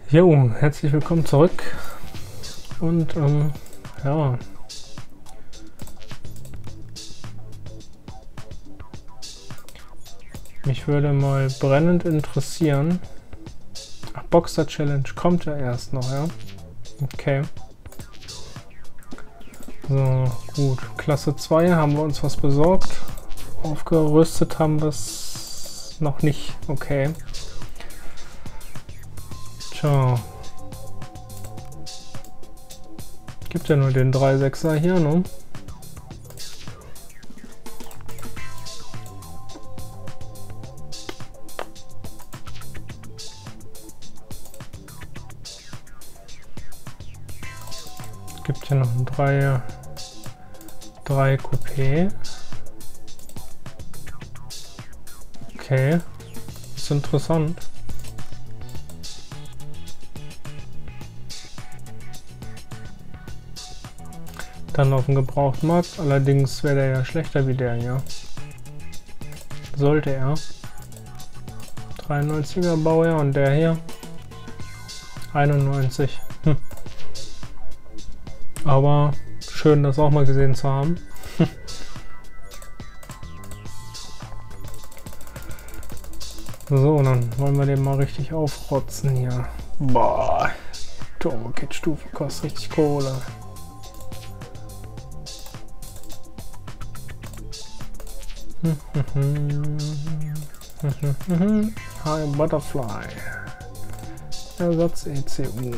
Jo, herzlich willkommen zurück und ja, mich würde mal brennend interessieren. Ach, Boxer Challenge kommt ja erst noch, ja? Okay. So, gut. Klasse 2 haben wir uns was besorgt. Aufgerüstet haben wir es noch nicht. Okay. Tja. Gibt ja nur den 3-6er hier, ne? Gibt hier noch ein 3 Coupé. Okay. Ist interessant. Dann auf dem Gebrauchtmarkt, allerdings wäre der ja schlechter wie der hier. Sollte er. 93er Baujahr und der hier 91. Aber schön, das auch mal gesehen zu haben. So, dann wollen wir den mal richtig aufrotzen hier. Boah, Turbo-Kit-Stufe kostet richtig Kohle. Hi Butterfly. Ersatz ECU.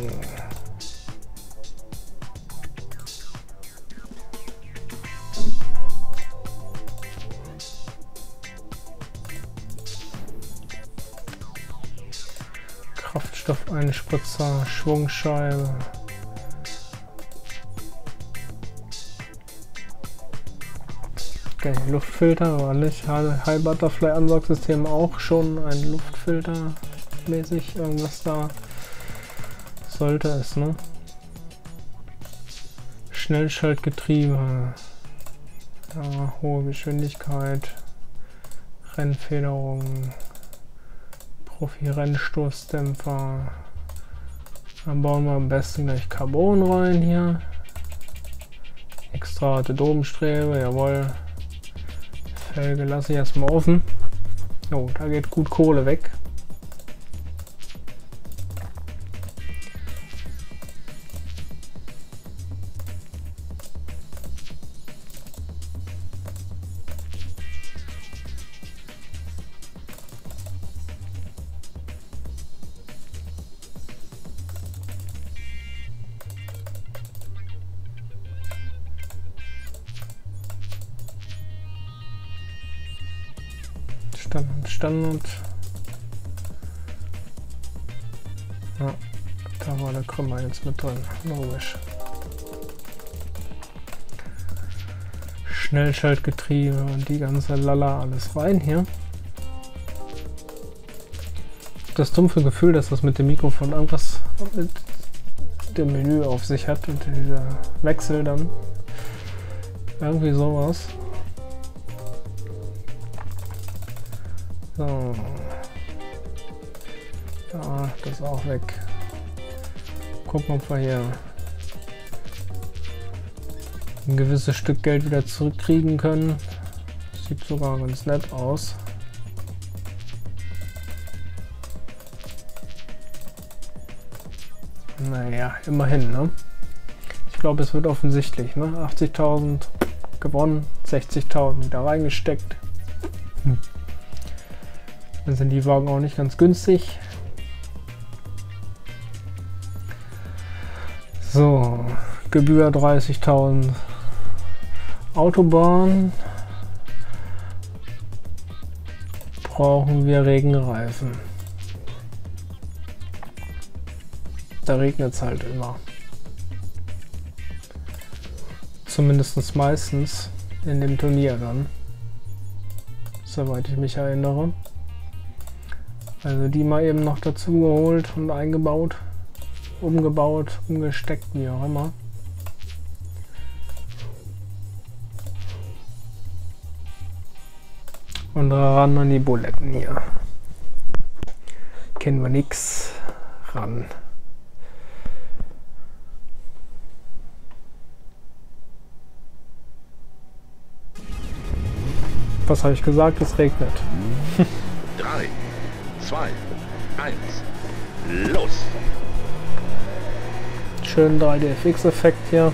Kraftstoffeinspritzer, Schwungscheibe. Okay, Luftfilter, aber nicht. Hi Butterfly Ansaugsystem auch schon ein Luftfilter mäßig. Irgendwas da sollte es, ne? Schnellschaltgetriebe. Ja, hohe Geschwindigkeit. Rennfederung. Profi-Rennstoßdämpfer. Dann bauen wir am besten gleich Carbon rein hier. Extra harte Domstrebe, jawohl. Felge lasse ich erstmal offen. Oh, da geht gut Kohle weg. Standard. Ja, da war der Krümmer jetzt mit drin. Logisch. Schnellschaltgetriebe und die ganze Lala alles rein hier. Das dumpfe Gefühl, dass das mit dem Mikrofon irgendwas mit dem Menü auf sich hat und dieser Wechsel dann. Irgendwie sowas. So. Ja, das ist auch weg. Gucken, ob wir hier ein gewisses Stück Geld wieder zurückkriegen können. Sieht sogar ganz nett aus. Naja, immerhin, ne? Ich glaube, es wird offensichtlich, ne? 80.000 gewonnen, 60.000 wieder reingesteckt. Dann sind die Wagen auch nicht ganz günstig. So, Gebühr 30.000. Autobahn. Brauchen wir Regenreifen. Da regnet es halt immer. Zumindest meistens in dem Turnier dann. Soweit ich mich erinnere. Also die mal eben noch dazu geholt und eingebaut, umgebaut, umgesteckt, wie auch immer. Und ran an die Buletten hier. Kennen wir nix. Ran. Was habe ich gesagt? Es regnet. 3, 2, 1, los! Schön 3D-FX-Effekt hier.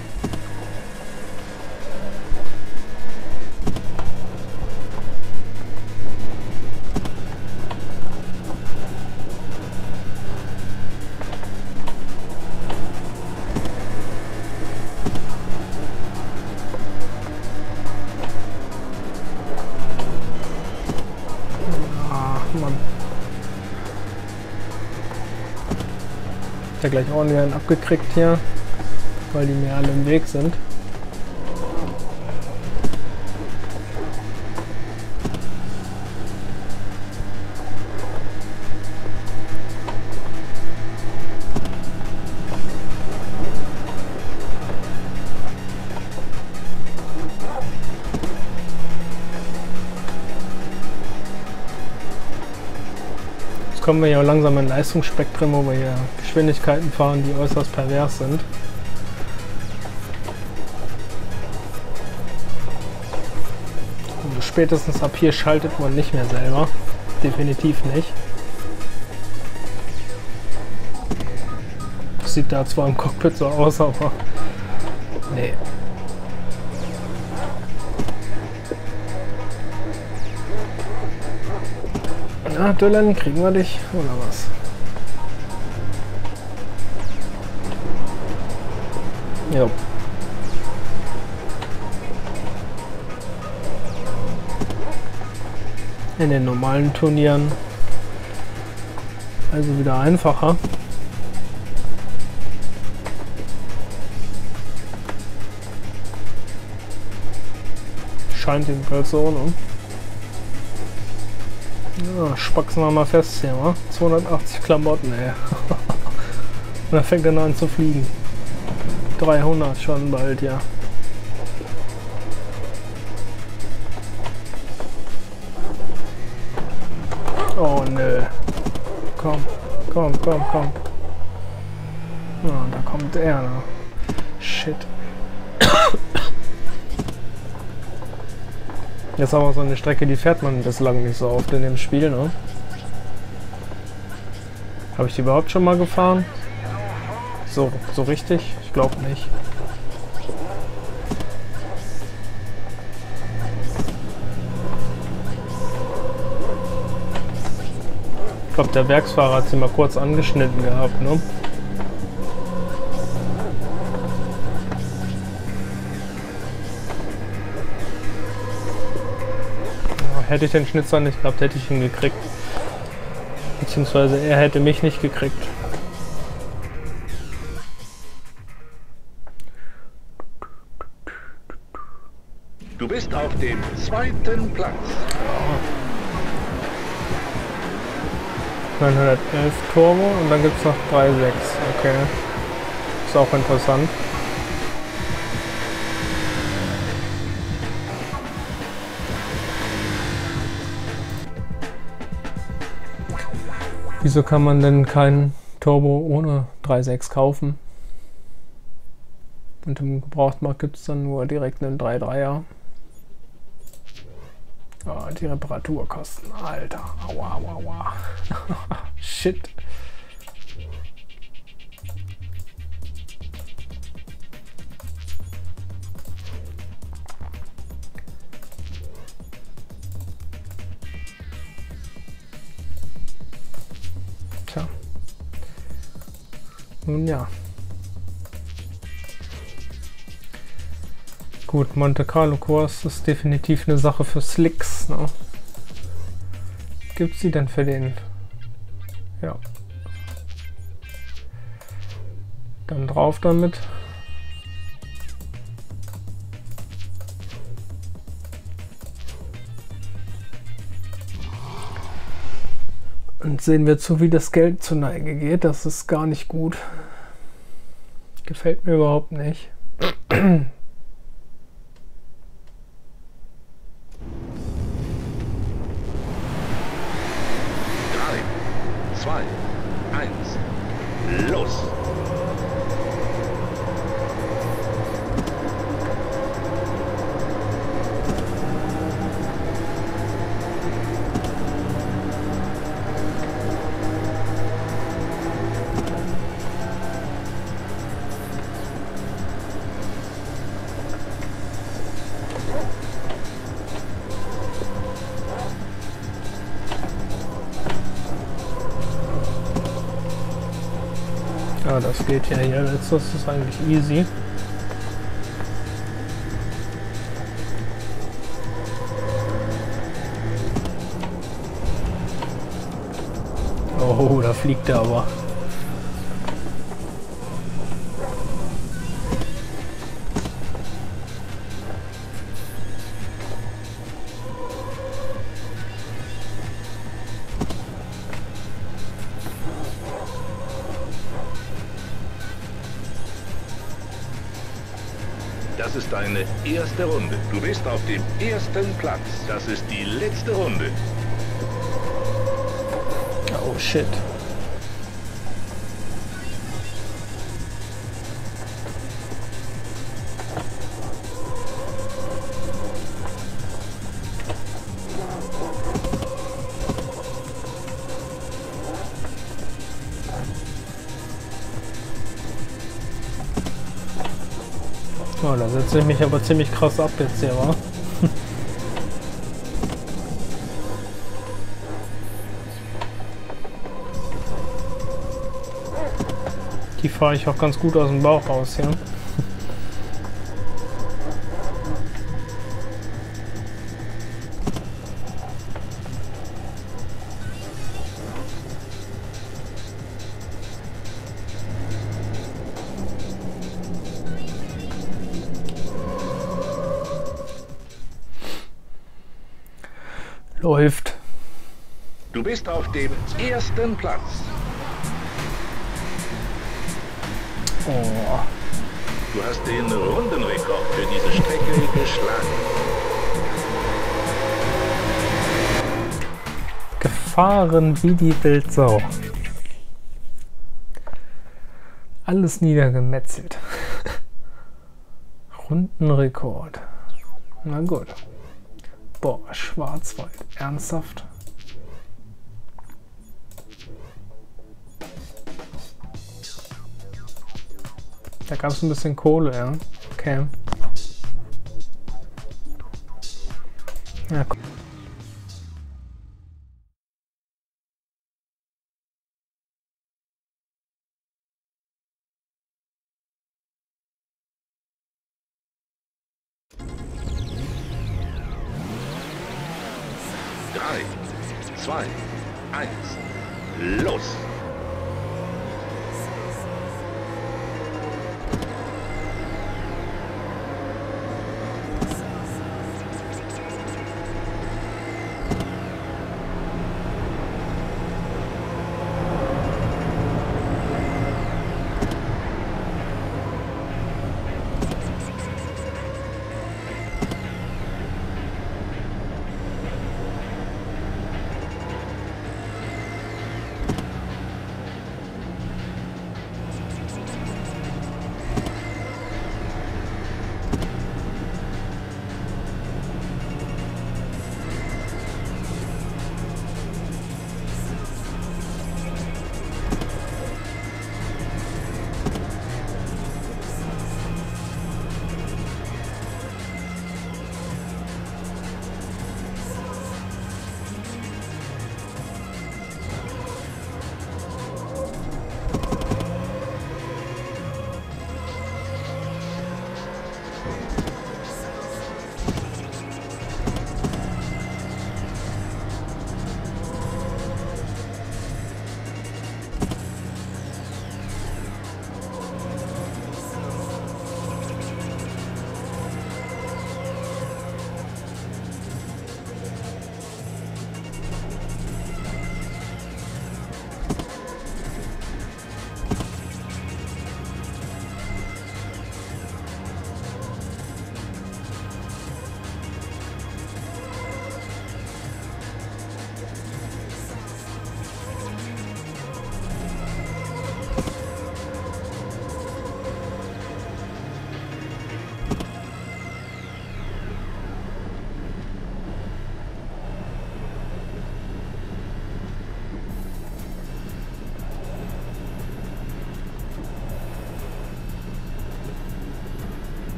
Ja, gleich ordentlich einen abgekriegt hier, weil die mir alle im Weg sind. Kommen wir ja langsam in Leistungsspektrum, wo wir hier Geschwindigkeiten fahren, die äußerst pervers sind. Und spätestens ab hier schaltet man nicht mehr selber. Definitiv nicht. Das sieht da zwar im Cockpit so aus, aber nee. Na, Dylan, kriegen wir dich oder was? Jo. In den normalen Turnieren also wieder einfacher. Scheint jedenfalls so, ne? Ja, spaxen wir mal fest hier, wa? 280 Klamotten, ey. Und dann fängt er an zu fliegen. 300 schon bald, ja. Oh, nö. Komm, komm, komm, komm. Ja, da kommt er, ne? Shit. Jetzt aber so eine Strecke, die fährt man bislang nicht so oft in dem Spiel, ne? Habe ich die überhaupt schon mal gefahren? So richtig? Ich glaube nicht. Ich glaube, der Werksfahrer hat sie mal kurz angeschnitten gehabt, ne? Hätte ich den Schnitzer nicht gehabt, hätte ich ihn gekriegt. Beziehungsweise er hätte mich nicht gekriegt. Du bist auf dem 2. Platz. Ja. 911 Turbo und dann gibt es noch 3.6. Okay. Ist auch interessant. Wieso kann man denn keinen Turbo ohne 3.6 kaufen? Und im Gebrauchtmarkt gibt es dann nur direkt einen 3.3er. Oh, die Reparaturkosten, Alter. Aua, aua, aua. Shit. Tja. Nun ja. Gut, Monte Carlo Kurs ist definitiv eine Sache für Slicks, ne? Gibt's die denn für den? Ja. Dann drauf damit. Und sehen wir zu, wie das Geld zur Neige geht. Das ist gar nicht gut. Gefällt mir überhaupt nicht. 2, 1, los! Ja, das geht ja hier. Das ist eigentlich easy. Oh, da fliegt er aber. Das ist deine erste Runde. Du bist auf dem ersten Platz. Das ist die letzte Runde. Oh shit. Oh, da setze ich mich aber ziemlich krass ab jetzt hier, wa? Die fahre ich auch ganz gut aus dem Bauch raus hier. Läuft. Du bist auf dem ersten Platz. Oh. Du hast den Rundenrekord für diese Strecke geschlagen. Gefahren wie die Wildsau. Alles niedergemetzelt. Rundenrekord. Na gut. Boah, Schwarzwald. Ernsthaft? Da gab es ein bisschen Kohle, ja. Okay. Ja, cool. Drei, zwei, eins, los!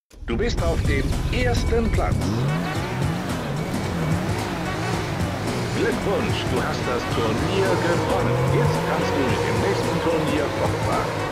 Du bist auf dem ersten Platz. Glückwunsch, du hast das Turnier gewonnen. Jetzt kannst du mit dem nächsten Turnier fortfahren.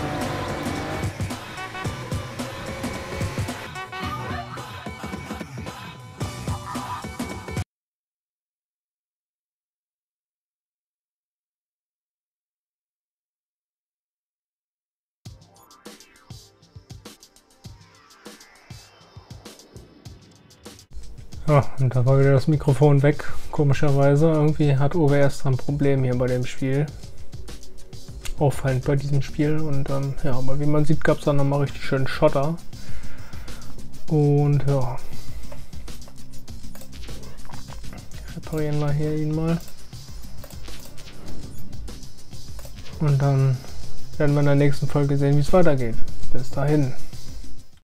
Ja, und da war wieder das Mikrofon weg, komischerweise. Irgendwie hat OBS ein Problem hier bei dem Spiel. Auffallend bei diesem Spiel. Und ja, aber wie man sieht, gab es dann nochmal richtig schön Schotter. Und ja. Reparieren wir hier ihn mal. Und dann werden wir in der nächsten Folge sehen, wie es weitergeht. Bis dahin.